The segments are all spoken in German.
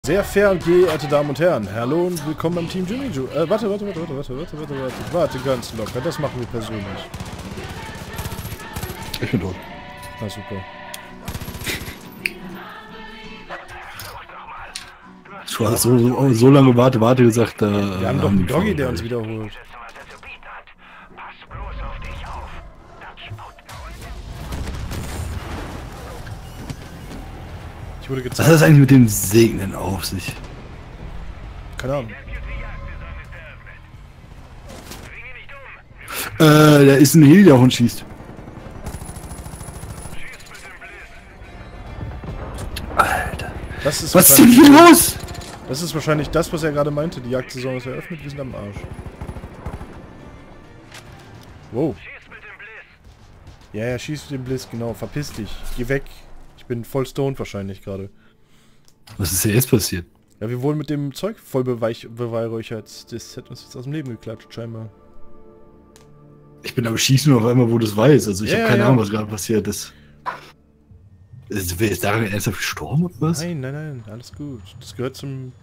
Sehr geehrte Damen und Herren, hallo und willkommen beim Team Jimmy Ju. Warte ganz locker, das machen wir persönlich. Ich bin tot. Na super. Du hast so lange warte gesagt, wir haben doch einen Doggy, der uns wiederholt. Ich wurde gezeigt. Was hat das eigentlich mit dem Segnen auf sich? Keine Ahnung. Da ist ein Heli, der auf uns schießt. Alter. Was ist denn hier los? Das ist wahrscheinlich das, was er gerade meinte. Die Jagdsaison ist eröffnet, wir sind am Arsch. Wow. Ja, schieß mit dem Bliss, genau. Verpiss dich. Geh weg. Ich bin voll stoned wahrscheinlich gerade. Was ist denn jetzt passiert? Ja, wir wurden mit dem Zeug voll beweihräuchert. Das hat uns jetzt aus dem Leben geklatscht, scheinbar. Ich bin am Schießen auf einmal, wo du es weißt. Also ich habe keine Ahnung, was gerade passiert ist. Wer ist daran ernsthaft gestorben oder was? Nein, alles gut. Das gehört zum...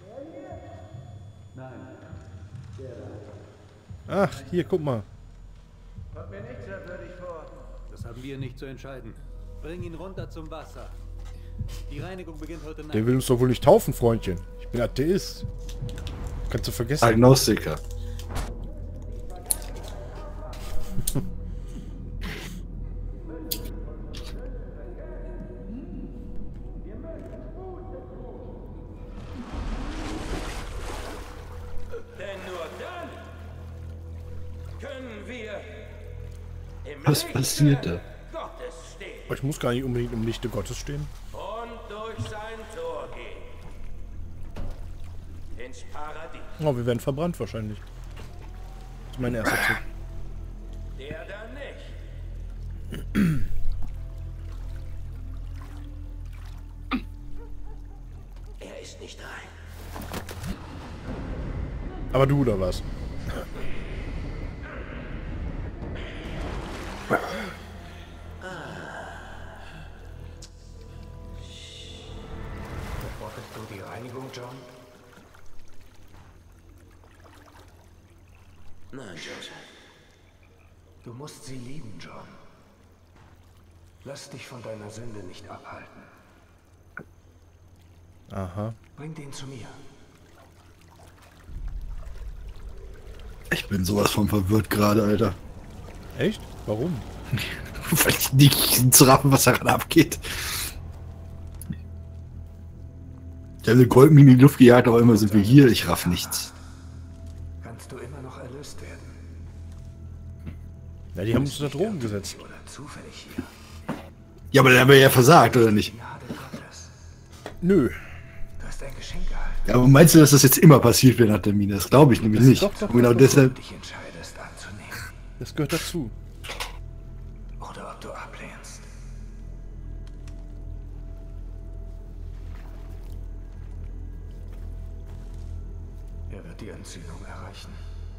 Ach, hier, guck mal. Kommt mir nicht merkwürdig vor. Das haben wir nicht zu entscheiden. Bring ihn runter zum Wasser. Die Reinigung beginnt heute Nacht. Der will uns doch wohl nicht taufen, Freundchen. Ich bin Atheist. Kannst du vergessen. Agnostiker. Denn nur dann können wir im Was passiert da? Gottes stehen Ich muss gar nicht unbedingt im Lichte Gottes stehen. und durch sein Tor gehen. Ins Paradies. Oh, wir werden verbrannt wahrscheinlich. Das ist mein erster Tipp. Der da nicht. Er ist nicht rein. Aber du oder was? Beobachtest du die Reinigung, John? Nein, Joseph. Du musst sie lieben, John. Lass dich von deiner Sünde nicht abhalten. Aha. Bring den zu mir. Ich bin sowas von verwirrt gerade, Alter. Echt? Warum? Weil ich nicht zu raffen, was da gerade abgeht. Ich habe eine Goldmine in die Luft gejagt, aber immer sind wir hier. Ich raff nichts. Kannst du immer noch erlöst werden. Ja, die haben uns unter Drogen gesetzt. Oder zufällig hier. Ja, aber dann haben wir ja versagt, oder nicht? Gnade Gottes. Nö. Du hast ein Geschenk erhalten. Ja, aber meinst du, dass das jetzt immer passiert wird nach der Mine? Das glaube ich nämlich nicht. doch, Und genau deshalb... Dich entscheidest anzunehmen. Das gehört dazu. Oder ob du ablehnst. Er wird die Entzündung erreichen.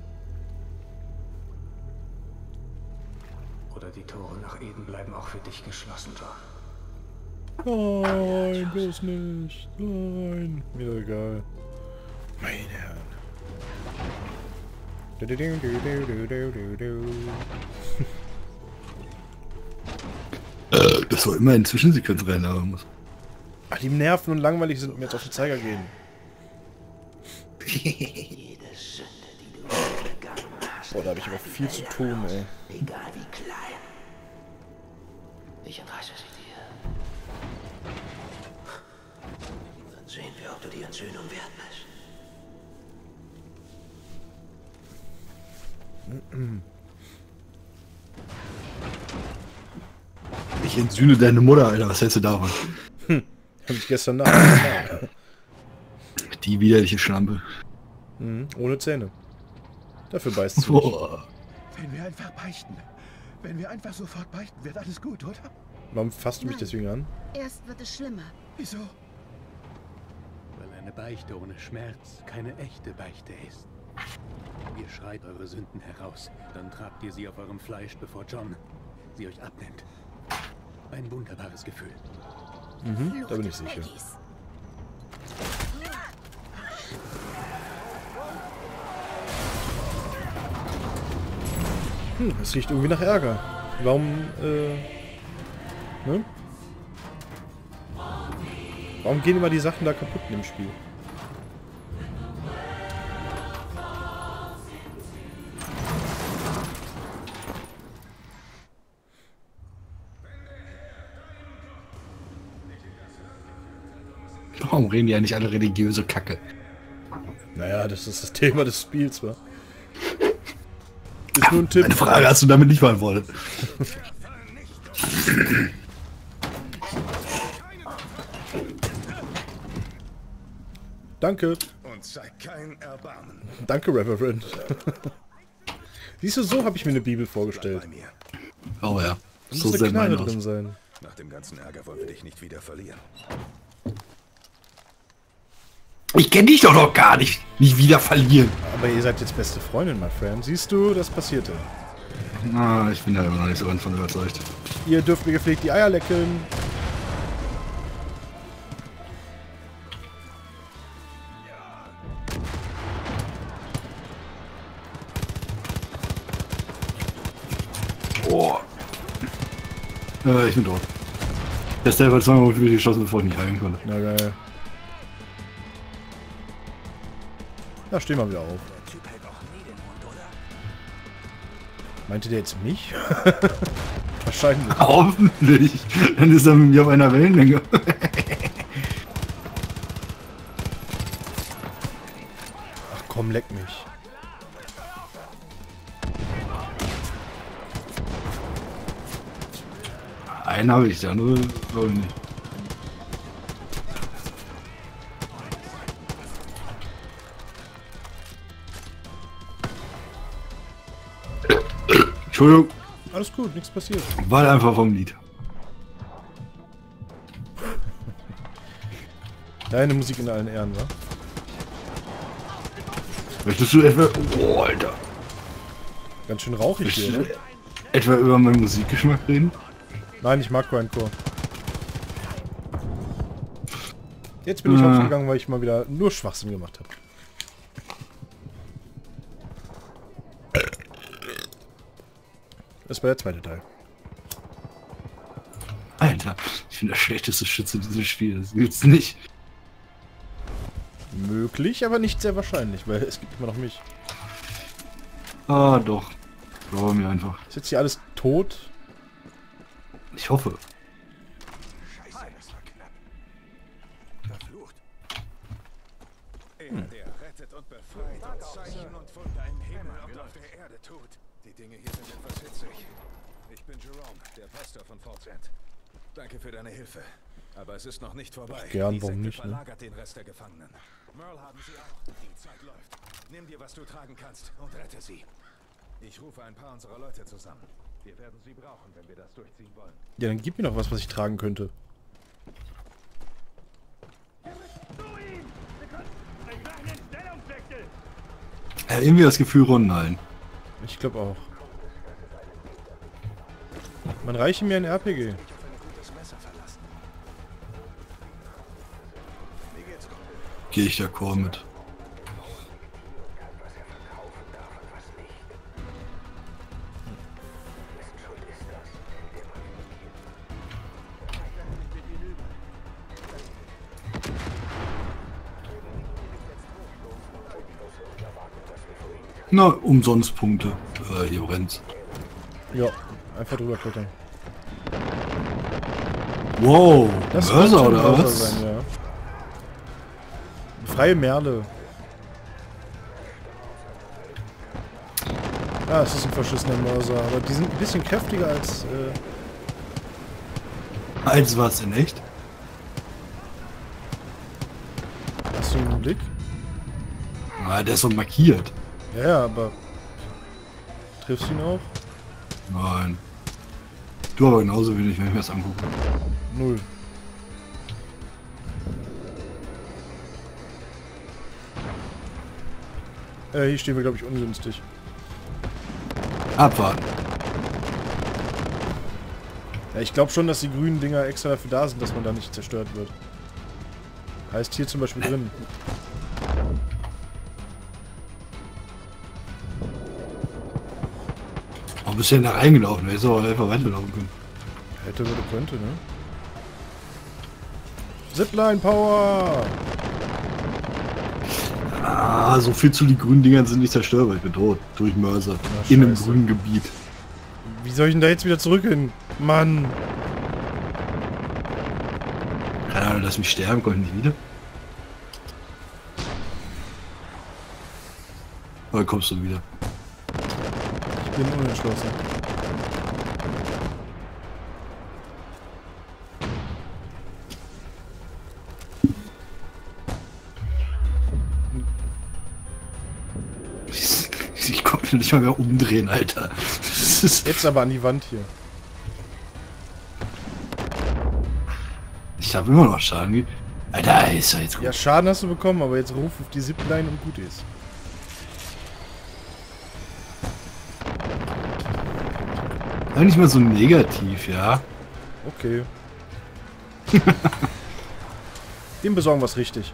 Oder die Tore nach Eden bleiben auch für dich geschlossen, John. Nein, bloß nicht. Nein. Mir doch egal. Meine Herren. Das soll immer in Zwischensequenz rein, aber muss. Ach, die nerven und langweilig sind und mir jetzt auf den Zeiger gehen. Jede Sünde, die du begangen hast. Boah, da habe ich aber viel zu tun, ey. Egal wie klein. Ich entreiße sie dir. Dann sehen wir, ob du die Entzündung wert bist. Ich entsühne deine Mutter, Alter. Was hältst du davon? Hab ich gestern Nacht. Die widerliche Schlampe. Ohne Zähne. Dafür beißt sie nicht. Boah. Wenn wir einfach beichten. Wenn wir einfach sofort beichten, wird alles gut, oder? Warum fasst du mich deswegen an? Erst wird es schlimmer. Wieso? Weil eine Beichte ohne Schmerz keine echte Beichte ist. Ihr schreit eure Sünden heraus, dann tragt ihr sie auf eurem Fleisch, bevor John sie euch abnimmt. Ein wunderbares Gefühl. Da bin ich sicher. Es riecht irgendwie nach Ärger. Warum, ne? Warum gehen immer die Sachen da kaputt in dem Spiel? Warum reden die eigentlich alle religiöse Kacke? Naja, das ist das Thema des Spiels, wa? Ist nur ein Tipp. Eine Frage hast du damit nicht beantwortet. Danke. Und zeig kein Erbarmen. Danke, Reverend. Siehst du, so habe ich mir eine Bibel Bleib vorgestellt. bei mir. Oh ja. Da So muss eine sehr mein Knarre aus. drin sein. Nach dem ganzen Ärger wollen wir dich nicht wieder verlieren. Ich kenne dich doch noch gar nicht. Nicht wieder verlieren. Aber ihr seid jetzt beste Freundin, my friend. Siehst du, das passierte. Na, ich bin da immer noch nicht so von überzeugt. Ihr dürft mir gepflegt die Eier lecken. Oh. Ich bin tot. Der Stell war zweimal wieder geschossen, bevor ich mich heilen konnte. Na geil. Na, stehen wir wieder auf. Der Typ hält auch nie den Mund, oder? Meinte der jetzt mich? Wahrscheinlich. Hoffentlich. Dann ist er mit mir auf einer Wellenlänge. Ach komm, leck mich. Einen habe ich, der andere glaube ich nicht. Entschuldigung, Alles gut, nichts passiert. war einfach vom Lied. Deine Musik in allen Ehren, wa? Möchtest du etwa... Oh, Alter. Ganz schön rauchig Möchtest hier, du ne? etwa über meinen Musikgeschmack reden? Nein, ich mag Grindcore. Jetzt bin ich aufgegangen, weil ich mal wieder nur Schwachsinn gemacht habe. Das war der zweite Teil. Alter, ich bin der schlechteste Schütze dieses Spiels. Das gibt's nicht. Möglich, aber nicht sehr wahrscheinlich, weil es gibt immer noch mich. Ah, doch. Glaube mir einfach. Ist jetzt hier alles tot? Ich hoffe. Scheiße, das war knapp. Verflucht. Er, der rettet und befreit und Zeichen und Wunder im Himmel und auf der Erde tut. Die Dinge hier sind etwas hitzig. Ich bin Jerome, der Pastor von Fort Sand. Danke für deine Hilfe. Aber es ist noch nicht vorbei. Gern, Die warum Sekte nicht, ne? verlagert den Rest der Gefangenen. Merle haben sie auch. Die Zeit läuft. Nimm dir, was du tragen kannst und rette sie. Ich rufe ein paar unserer Leute zusammen. Wir werden sie brauchen, wenn wir das durchziehen wollen. Ja, dann gib mir noch was, was ich tragen könnte. Irgendwie das Gefühl runden halten. Ich glaube auch. Man reiche mir ein RPG. Gehe ich d'accord mit. Na, umsonst Punkte. Hier brennt's. Ja, einfach drüber klettern. Wow, Das Mörser könnte ein oder Mörser was? sein, ja. Freie Merle. Ah, es ist ein verschissener Mörser, aber die sind ein bisschen kräftiger als... Als was in echt? Hast du einen Blick? Na, der ist so markiert. Ja, ja, aber... Triffst du ihn auch? Nein. Du aber genauso wenig, wenn ich mir das angucke. Null. Hier stehen wir, glaube ich, ungünstig. Abwarten. Ja, ich glaube schon, dass die grünen Dinger extra dafür da sind, dass man da nicht zerstört wird. Heißt hier zum Beispiel drin. Warum bist ja da reingelaufen, du hättest auch einfach weiterlaufen können. Hätte, würde, könnte, ne? Zipline Power! Ah, so viel zu die grünen Dingern sind nicht zerstörbar. Ich bin tot. Durch Mörser. Na, In einem scheiße. grünen Gebiet. Wie soll ich denn da jetzt wieder zurück hin? Mann! Keine Ahnung, lass mich sterben, komme ich nicht wieder. Oder kommst du wieder? Ich bin unentschlossen. Ich konnte nicht mal mehr umdrehen, Alter. Das ist Jetzt aber an die Wand hier. ich habe immer noch Schaden. Alter, ist ja jetzt gut. Ja, Schaden hast du bekommen, aber jetzt ruf auf die Zipline und gut ist. Ja, nicht mal so negativ, ja. Okay. Dem besorgen wir es richtig.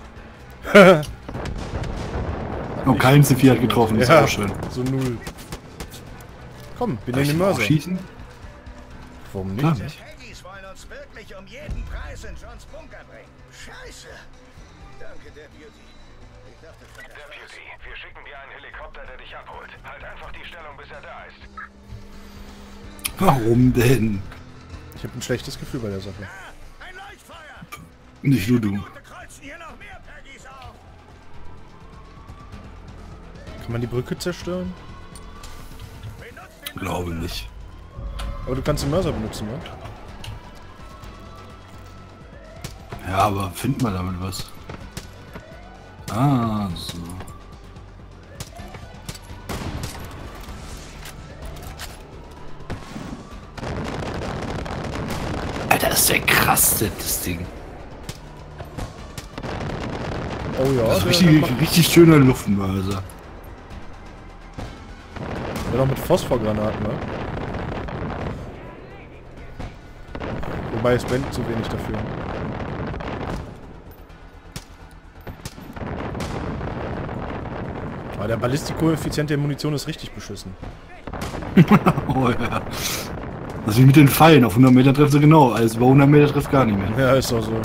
Und kein C4 hat getroffen, ist Ja, auch schön. so 0. Komm, wir Darf nehmen ich den den auch Mörser. schießen? Warum Klar. nicht? Peggies wollen uns wirklich um jeden Preis in Johns Bunker bringen. Scheiße. Danke, Deputy. Ich dachte schon, Deputy, wir schicken dir einen Helikopter, der dich abholt. Halt einfach die Stellung, bis er da ist. Warum denn? Ich habe ein schlechtes Gefühl bei der Sache. ein Leuchtfeuer. Nicht nur du. Wir kreuzen hier noch mehr Peggies auf. Kann man die Brücke zerstören? Glaube nicht. Aber du kannst den Mörser benutzen, ne? Ja, aber findet man damit was? Ah, so. Alter, das ist der krasseste, das Ding. Oh ja, Das ist der richtig schöner Luftmörser. noch mit Phosphorgranaten, ne? Wobei es brennt zu wenig dafür. Aber der Ballistikkoeffizient der Munition ist richtig beschissen. Oh ja. Das ist wie mit den Pfeilen. Auf 100 Meter trifft sie genau. Also über 100 Meter trifft gar nicht mehr. Ja, ist doch so.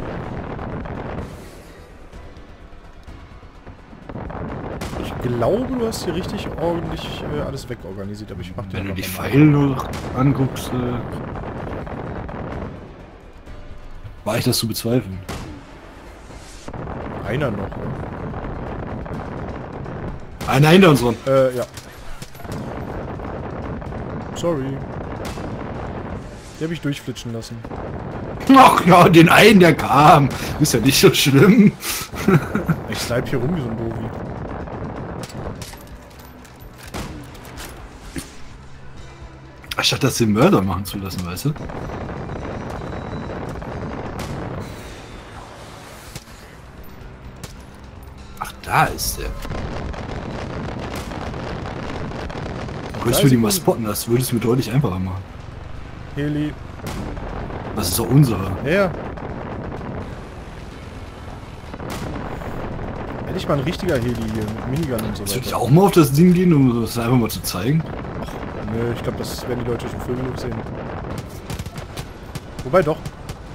Ich glaube, du hast hier richtig ordentlich alles wegorganisiert, aber ich mach dir Wenn du die einfach mal. Pfeile noch anguckst, war ich das zu bezweifeln. Einer noch, ne? Einer hinter uns dran. Ja. Sorry. Die habe ich durchflitschen lassen. Ach ja, den einen, der kam. Ist ja nicht so schlimm. Ich snipe hier rum wie so ein Bovi. Statt das den Mörder machen zu lassen, weißt du? Ach, da ist der. Würdest du die mal spotten, das würde es mir deutlich einfacher machen. Heli. Das ist doch unsere. Ja. Endlich mal ein richtiger Heli hier mit Minigun und so Soll ich weiter. auch mal auf das Ding gehen, um das einfach mal zu zeigen? Nö, ich glaube, das werden die Leute schon früh genug sehen. Wobei doch.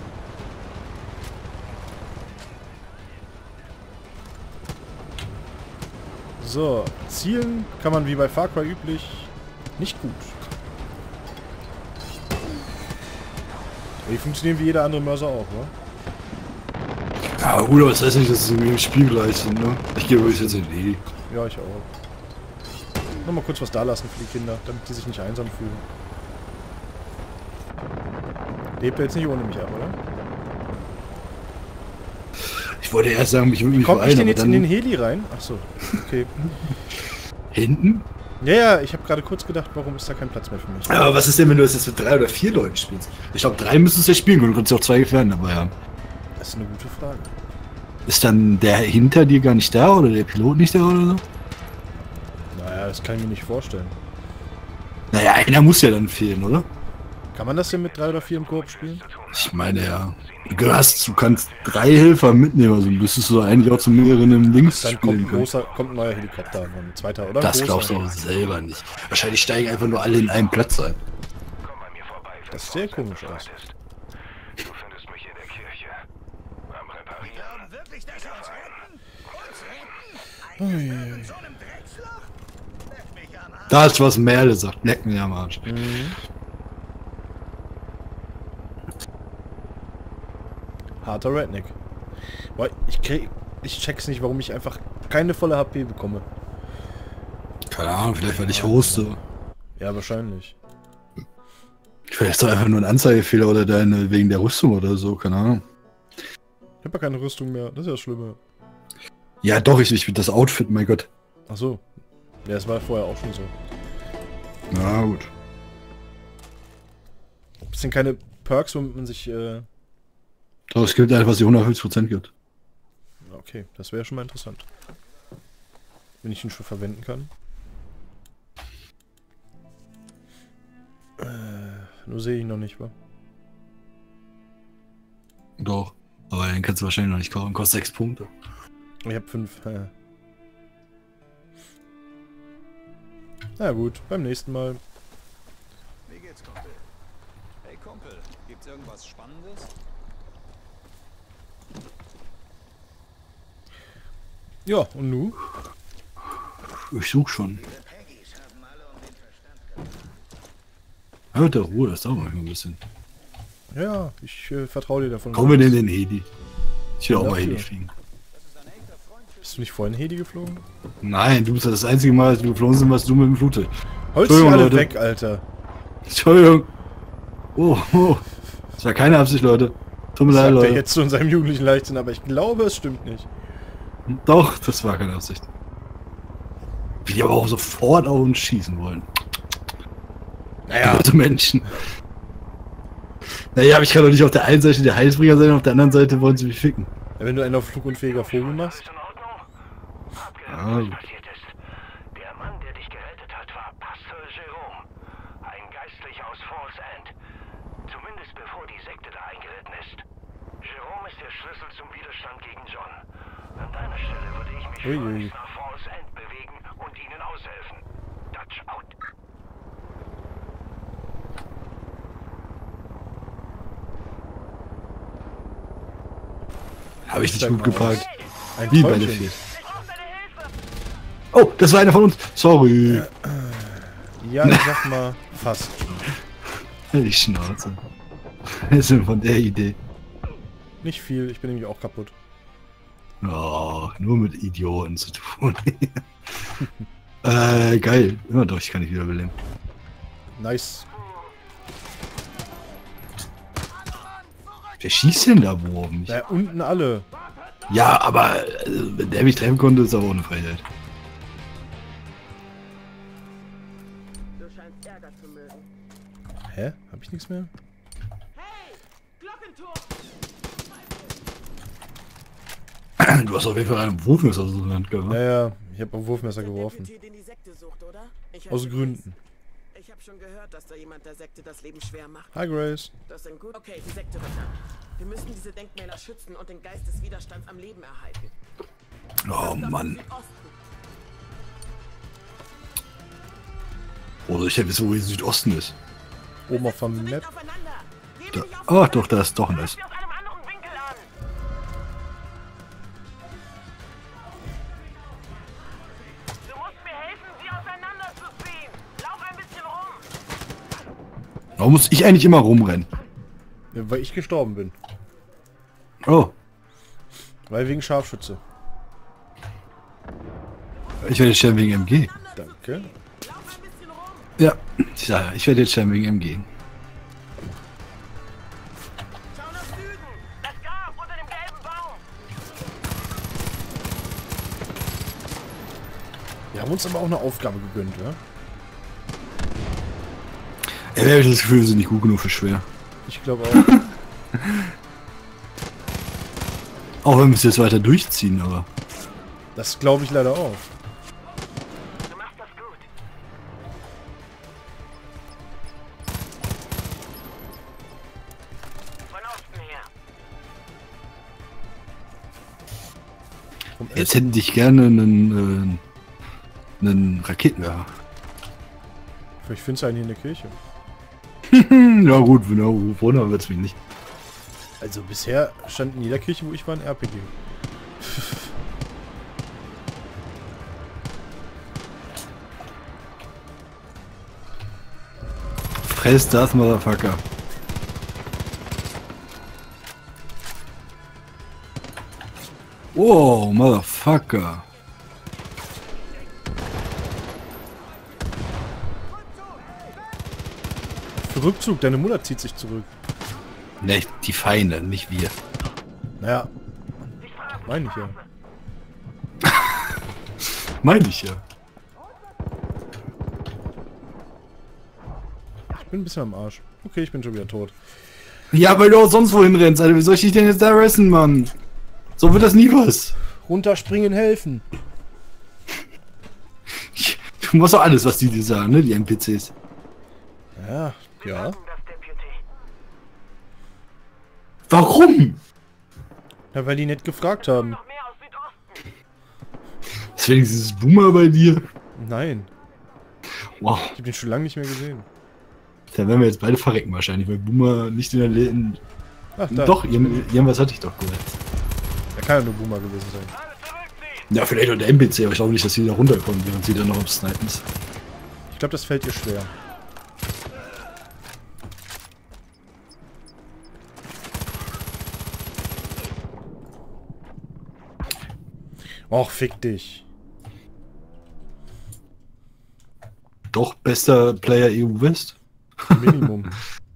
So, zielen kann man wie bei Far Cry üblich nicht gut. Die funktionieren wie jeder andere Mörser auch, oder? Ja gut, aber das heißt nicht, dass es im Spiel gleich sind, ne? Ich gebe euch jetzt in die. Ja, ich auch. Nochmal kurz was da lassen für die Kinder, damit die sich nicht einsam fühlen. Lebt er jetzt nicht ohne mich ab, oder? Ich wollte erst sagen, mich irgendwie Kommt ich vereinen, denn aber jetzt dann in den Heli rein? Achso, okay. hinten? Ja, ja, ich habe gerade kurz gedacht, warum ist da kein Platz mehr für mich? Aber was ist denn, wenn du das jetzt mit 3 oder 4 Leuten spielst? Ich glaube, 3 müsstest du ja spielen können, du kannst ja auch 2 Gefährten dabei haben. Das ist eine gute Frage. Ist dann der hinter dir gar nicht da oder der Pilot nicht da oder so? Naja, das kann ich mir nicht vorstellen. Naja, einer muss ja dann fehlen, oder? Kann man das denn mit 3 oder 4 im Koop spielen? Ich meine ja. Du kannst 3 Helfer mitnehmen, also müsstest du eigentlich auch zu mehreren im Links Dann kommt ein neuer Helikopter, ein zweiter, oder? Das glaubst du auch selber nicht. Wahrscheinlich steigen einfach nur alle in einen Platz ein. Komm bei mir vorbei. Das sieht sehr komisch aus. Du findest mich in der Kirche. Am Reparieren. Wirklich, dass sie uns retten? Uns retten? Eingesperrt in so einem Drecksloch? Leck mich am Arsch. Da ist was Merle sagt. Leck mir am Arsch. Harter Redneck. Boah, ich check's nicht, warum ich einfach keine volle HP bekomme. Keine Ahnung, vielleicht weil ich hoste. Ja, wahrscheinlich. Vielleicht ist doch einfach nur ein Anzeigefehler oder wegen der Rüstung oder so, keine Ahnung. Ich hab ja keine Rüstung mehr, das ist ja das Schlimme. Ja doch, ich das Outfit, mein Gott. Ach so. Ja, das war vorher auch schon so. Na gut. Das sind keine Perks, womit man sich, Doch, es gibt einfach, was die 150% gibt. Okay, das wäre schon mal interessant. Wenn ich ihn schon verwenden kann. Nur sehe ich ihn noch nicht, wa? Doch. Aber den kannst du wahrscheinlich noch nicht kaufen. Kostet 6 Punkte. Ich habe 5. Na gut, beim nächsten Mal. Wie geht's, Kumpel? Hey, Kumpel, gibt's irgendwas Spannendes? Ja, und nu? Ich such schon. Hört der Ruhe, das dauert manchmal ein bisschen. Ja, ich vertraue dir davon. Kommen wir denn in den Hedi? Ich will auch mal Hedi fliegen. Bist du nicht vorhin Hedi geflogen? Nein, du bist ja das einzige Mal, als wir geflogen sind, was du mit dem Flugzeug. Holst die alle weg, Alter. Entschuldigung. Oh. Das war keine Absicht, Leute. Tut mir leid, Sagt er Leute. jetzt zu unserem jugendlichen Leichtsinn, aber ich glaube, es stimmt nicht. Doch, das war keine Absicht. Wie die aber auch sofort auf uns schießen wollen. Naja. Gute Menschen. Naja, aber ich kann doch nicht auf der einen Seite der Heilsbringer sein, auf der anderen Seite wollen sie mich ficken. Ja, wenn du einen auf flugunfähiger Vogel machst. Ist in Ordnung? Hab gehört, Ah, was gut. passiert ist. Der Mann, der dich gerettet hat, war Pastor Jerome. Ein Geistlicher aus Falls End. Zumindest bevor die Sekte da eingeritten ist. Jerome ist der Schlüssel zum Widerstand gegen John. An deiner Stelle würde ich mich Uiui. nach Falls End bewegen und ihnen aushelfen. Dutch out. Habe ich nicht gut geparkt. Ein Wie bei der Träumchen. 4. Oh, das war einer von uns. Sorry. Ja, ich sag mal, fast. Die Schnauze. Wir sind von der Idee. Nicht viel, ich bin nämlich auch kaputt. Oh, nur mit Idioten zu tun. Geil. Immer doch, ich kann nicht wiederbeleben. Nice. Wer schießt denn da wo auf mich? Da unten alle. Ja, aber wenn der mich treffen konnte, ist er ohne Freiheit. Du scheinst Ärger zu mögen. Hä? Hab ich nichts mehr? Hey! Glockenturm! Du hast auf jeden Fall einen Wurfmesser aus der Hand gehabt. Ja, ja, ich habe ein Wurfmesser Der geworfen. Deputy, den die Sekte sucht, oder? Ich Aus heiße Gründen. Grace. Ich habe schon gehört, dass da jemand der Sekte das Leben schwer macht. Hi Grace. Das sind gut. Okay, die Sekte wird an. Wir müssen diese Denkmäler schützen und den Geist des Widerstands am Leben erhalten. Oh Das ist Mann. Südosten. Oder ich hätte wissen, wo hier Südosten ist. Oben auf dem Zu dicht Map. aufeinander. Gehen Da, wir nicht auf ach doch, da ist doch ein S. aus einem anderen Winkel an. Du musst mir helfen, sie auseinanderzuziehen. Lauf ein bisschen rum. Warum muss ich eigentlich immer rumrennen? Ja, weil ich gestorben bin. Oh, Weil wegen Scharfschütze. ich werde jetzt sterben wegen MG. Danke. Lauf ein bisschen rum. Ja, ich werde jetzt sterben wegen MG. Schau nach Süden. Das Grab unter dem gelben Baum. Wir haben uns aber auch eine Aufgabe gegönnt, ja? Ja, ich habe das Gefühl, wir sind nicht gut genug für schwer. Ich glaube auch. Auch wenn wir es jetzt weiter durchziehen, aber... Das glaube ich leider auch. Du machst das gut. Von Jetzt hätte ich gerne einen Raketenwerfer. Ich finde es einen hier in der Kirche. Ja gut, wenn er wundern wird's mich nicht. Also bisher stand in jeder Kirche, wo ich war, ein RPG. Fress das, Motherfucker. Wow, Motherfucker. Rückzug, deine Mutter zieht sich zurück. Ne, die Feinde, nicht wir. Naja, meine ich ja. Meine ich ja. Ich bin ein bisschen am Arsch. Okay, ich bin schon wieder tot. Ja, weil du auch sonst wohin rennst, Alter. Wie soll ich dich denn jetzt da resten, Mann? So wird das nie was. Runterspringen, helfen. Du machst doch alles, was die dir sagen, ne, die NPCs. Ja, ja. Warum? Ja, weil die nicht gefragt haben. Ist wenigstens dieses Boomer bei dir? Nein. Wow. Ich habe den schon lange nicht mehr gesehen. Da werden wir jetzt beide verrecken wahrscheinlich, weil Boomer nicht in der Läden. Ach, da. Doch, irgendwas hatte ich doch gehört. Der kann ja nur Boomer gewesen sein. Ja, vielleicht auch der NPC, aber ich glaube nicht, dass sie da runterkommen, während sie dann noch am Snipen ist. Ich glaube, das fällt ihr schwer. Och, fick dich. Doch, bester Player EU West. Minimum.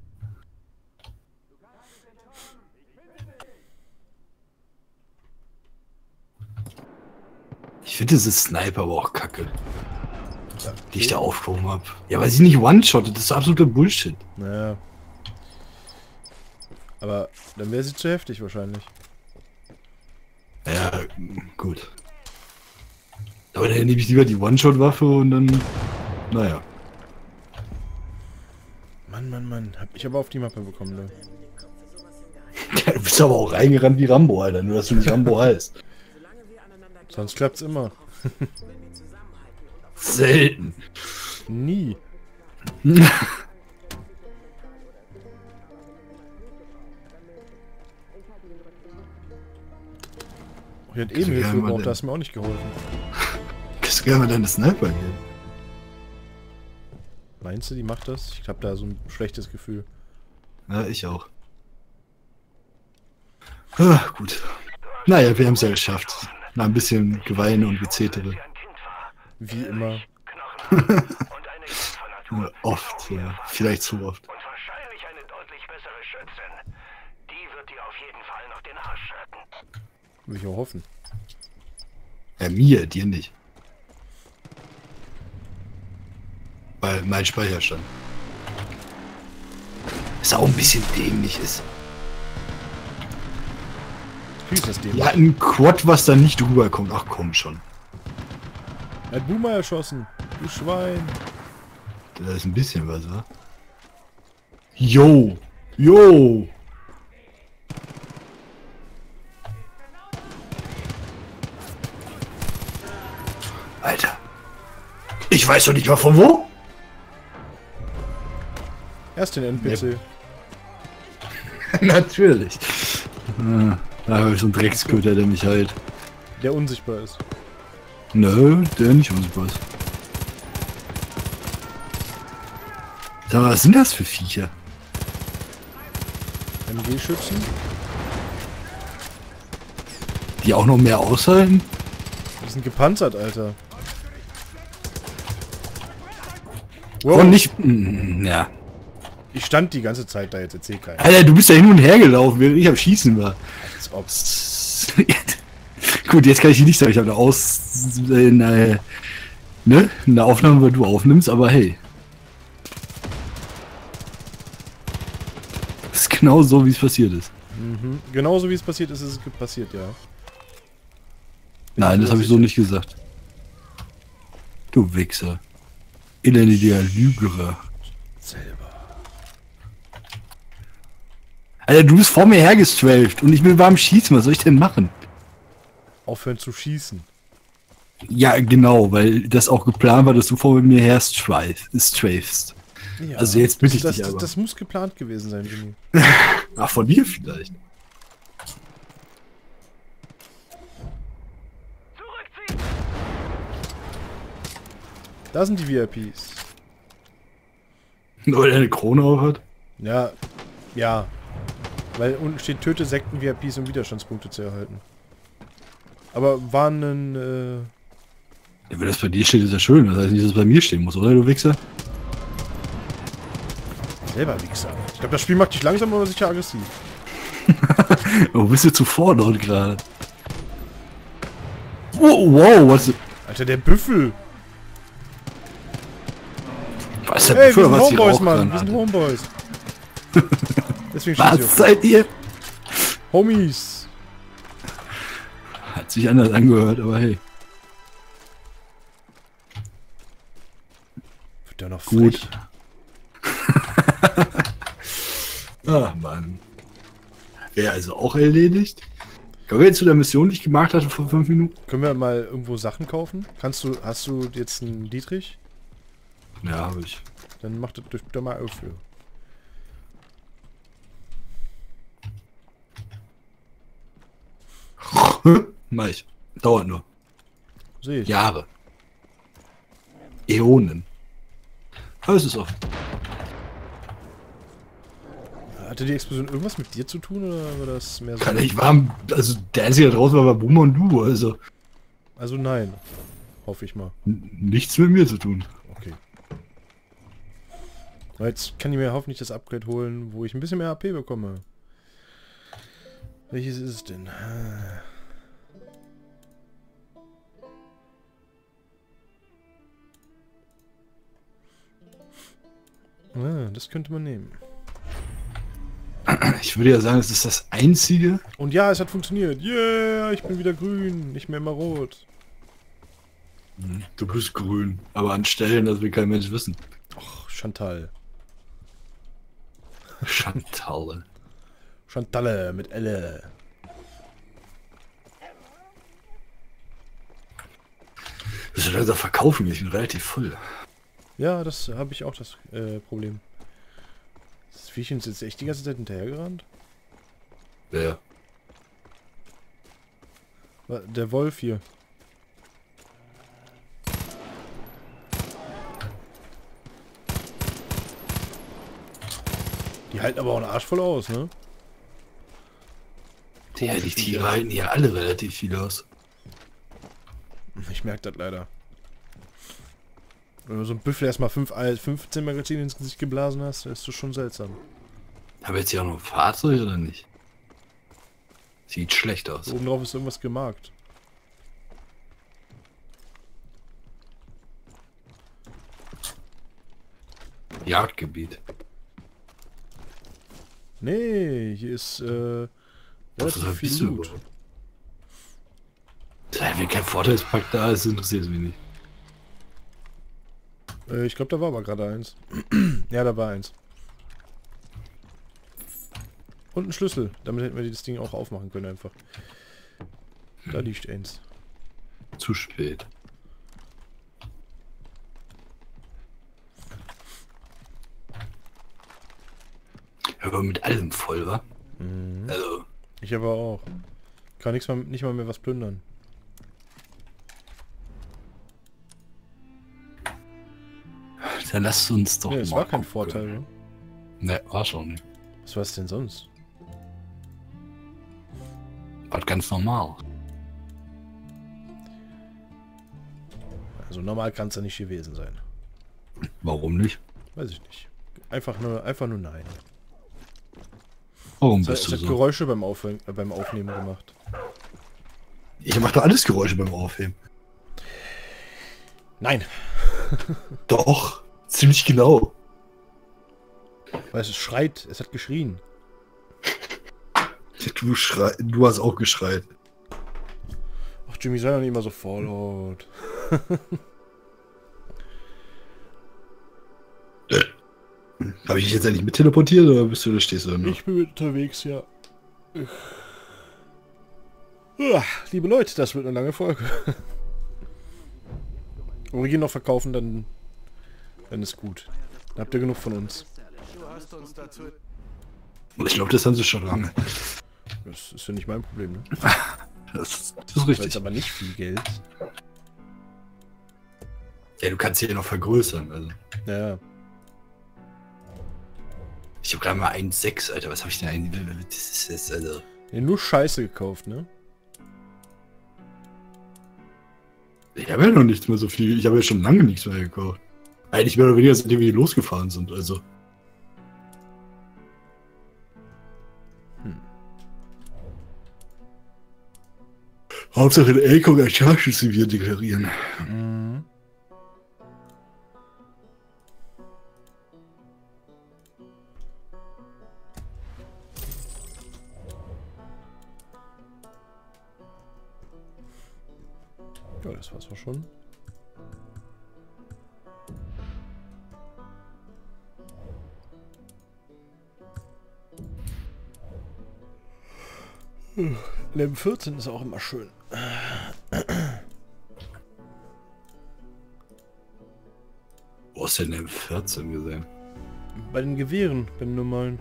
Ich finde diese Sniper aber auch kacke. Die ich da aufgehoben habe. Ja, weil sie nicht one-shottet, das ist absoluter Bullshit. Naja. Aber dann wäre sie zu heftig wahrscheinlich. Ja, gut. Aber dann nehme ich lieber die One-Shot-Waffe und dann... Naja. Mann. Hab ich aber auf die Mappe bekommen, ne? Ja, du bist aber auch reingerannt wie Rambo, Alter. Nur, dass du nicht Rambo heißt. Sonst klappt's immer. Selten. Nie. Ich hätte eben Hilfe gebraucht, da hast du mir auch nicht geholfen. Kannst du gerne mal deine Sniper geben? Meinst du, die macht das? Ich hab da so ein schlechtes Gefühl. Ja, ich auch. Ah, gut. Naja, wir haben es ja geschafft. Na, ein bisschen Geweine und Gezetere. Wie immer. Oft, ja. Vielleicht zu oft. Und wahrscheinlich eine deutlich bessere Schützin. Die wird dir auf jeden Fall noch den Arsch retten. Will ich auch hoffen. Ja, mir, dir nicht. Weil mein Speicherstand. Was auch ein bisschen dämlich ist. Wie ist das dämlich? Ja, ein Quad, was da nicht rüberkommt. Ach komm schon. Er hat Boomer erschossen. Du Schwein. Da ist ein bisschen was, wa? Yo! Yo! Alter. Ich weiß doch nicht mal von wo. Erst den NPC. Natürlich. Da habe ich so einen Drecksköter, der mich heilt. Der unsichtbar ist. Nö, der nicht unsichtbar ist. Sag mal, was sind das für Viecher? MG-Schützen? Die auch noch mehr aushalten? Die sind gepanzert, Alter. Wow. Und nicht... Ja. Ich stand die ganze Zeit da, jetzt erzähl keiner. Alter, du bist da hin und her gelaufen, während ich am Schießen war. Als ob's. Gut, jetzt kann ich nicht sagen, ich habe da in der Aufnahme, weil du aufnimmst, aber hey. Das ist genau so, wie es passiert ist. Mhm. Genauso wie es passiert ist, ist es passiert, ja. Nein, das habe ich so nicht gesagt. Du Wichser. Elendiger Lügerer. Selber. Alter, du bist vor mir hergestrafft und ich war am Schießen, was soll ich denn machen? aufhören zu schießen. Ja, genau, weil das auch geplant war, dass du vor mir her strafst. Ja, Also jetzt bitte ich dich das, aber. das muss geplant gewesen sein, Jimmy. Ach, von dir vielleicht. Da sind die VIPs. Nur weil er eine Krone auf hat. Ja, ja. Weil unten steht, töte Sekten-VIPs, um Widerstandspunkte zu erhalten. Aber waren ein, Ja, wenn das bei dir steht, ist ja schön. Das heißt nicht, dass es bei mir stehen muss, oder, du Wichser? selber Wichser. Ich glaube, das Spiel macht dich langsam, aber sicher aggressiv. Wo bist du zuvor dort gerade? Oh, wow, was? Alter, der Büffel. Was ist der Hey, wir Büffel, sind was die Homeboys, Mann. Wir Rauchgranate? sind Homeboys. Deswegen schießt Was seid ihr? Homies. Hat sich anders angehört, aber hey. Wird der noch Gut. frech. Ach, Mann. Wäre also auch erledigt. Kommen wir jetzt zu der Mission, die ich gemacht hatte vor 5 Minuten? Können wir mal irgendwo Sachen kaufen? Hast du jetzt einen Dietrich? Ja, habe ich. Dann mach das doch mal auf. Mach ich. Dauert nur. Sehe ich. Jahre. Äonen. Aber es ist offen. Hatte die Explosion irgendwas mit dir zu tun oder war das mehr so? Kann ich warm. Also der einzige da draußen war Boomer und du, also. Also nein. Hoffe ich mal. Nichts mit mir zu tun. Okay. Aber jetzt kann ich mir hoffentlich das Upgrade holen, wo ich ein bisschen mehr AP bekomme. Welches ist es denn? Ah, das könnte man nehmen. Ich würde ja sagen, es ist das einzige. Und ja, es hat funktioniert. Yeah, ich bin wieder grün, nicht mehr immer rot. Du bist grün, aber an Stellen, das will kein Mensch wissen. Och, Chantal. Chantal. Chantalle mit Elle. Das ist also verkaufen, ich bin relativ voll. Ja, das habe ich auch das Problem. Das Viechchen ist jetzt echt die ganze Zeit hinterhergerannt. Ja. Der Wolf hier. Die halten aber auch einen Arsch voll aus, ne? Ja, die Tiere halten ja alle relativ viel aus. Ich merke das leider. Wenn du so ein Büffel erstmal 15 Magazine ins Gesicht geblasen hast, ist das schon seltsam. Aber jetzt hier auch noch ein Fahrzeug oder nicht? Sieht schlecht aus. Oben drauf ist irgendwas gemarkt. Jagdgebiet. Nee, hier ist relativ viel Loot. Wenn kein Vorteilspack da ist, interessiert es mich nicht. Ich glaube, da war aber gerade eins. Ja, da war eins. Und ein Schlüssel. Damit hätten wir das Ding auch aufmachen können einfach. Da liegt eins. Zu spät. Aber mit allem voll, wa? Mhm. Also. Ich aber auch. Kann nicht mal mehr was plündern. Dann lasst uns doch. Nee, es mal war kein gucken. Vorteil, ne? Ne, war schon nicht. Was war es denn sonst? War ganz normal. Also normal kann es ja nicht gewesen sein. Warum nicht? Weiß ich nicht. Einfach nur nein. Warum Es bist du hat so? Geräusche beim Aufnehmen gemacht. Ich mach doch alles Geräusche beim Aufheben. Nein. Doch, ziemlich genau. Weil es schreit, es hat geschrien. Du hast auch geschreit. Ach Jimmy, sei doch nicht immer so vorlaut. Habe ich dich jetzt eigentlich mit teleportiert oder bist du da stehst du da noch? Ich bin unterwegs, ja. Liebe Leute, das wird eine lange Folge. Wenn wir hier noch verkaufen, dann ist gut. Dann habt ihr genug von uns. Ich glaube, das haben sie schon lange. Das ist ja nicht mein Problem, ne? Das ist Das richtig. ist aber nicht viel Geld. Ja, du kannst sie ja noch vergrößern. Also. Ja. Ich habe gerade mal 1,6, Alter. Was habe ich denn? Das ist jetzt, also... Ja, nur Scheiße gekauft, ne? Ich habe ja noch nichts mehr so viel. Ich habe ja schon lange nichts mehr gekauft. Eigentlich mehr oder weniger, seitdem wir hier losgefahren sind. Also. Hauptsache den Elkong als Scharfschützenrevier deklarieren. Mhm. Ja, das war's auch schon. Level 14 ist auch immer schön. Wo hast du denn M14 gesehen? Bei den Gewehren, beim normalen.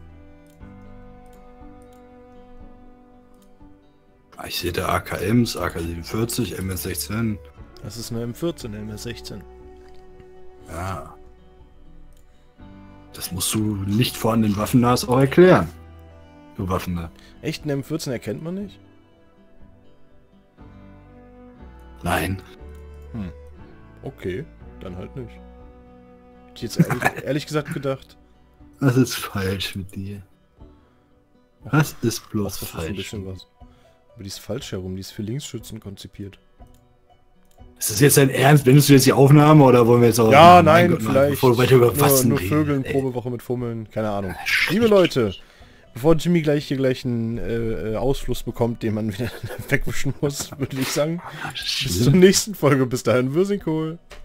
Ich sehe da AKMs, AK-47, MS-16. Das ist eine M14, eine MS-16. Ja. Das musst du nicht vor den Waffennahs auch erklären. Du Waffennah. Echt, eine M14 erkennt man nicht? Nein. Okay, dann halt nicht. Hätte ich jetzt ehrlich gesagt gedacht. Was ist falsch mit dir? Was ist bloß Das ist ein falsch? bisschen was. Aber die ist falsch herum, die ist für Linksschützen konzipiert. Ist das jetzt dein Ernst? Wendest du jetzt die Aufnahme oder wollen wir jetzt auch... Ja, Oh mein nein, Gott, vielleicht. Bevor wir weiter über Waffen nur reden, Vögeln, ey. Probewoche mit Fummeln, keine Ahnung. Liebe Leute, bevor Jimmy gleich einen Ausfluss bekommt, den man wieder wegwischen muss, würde ich sagen, bis zur nächsten Folge. Bis dahin, Würsingkohl.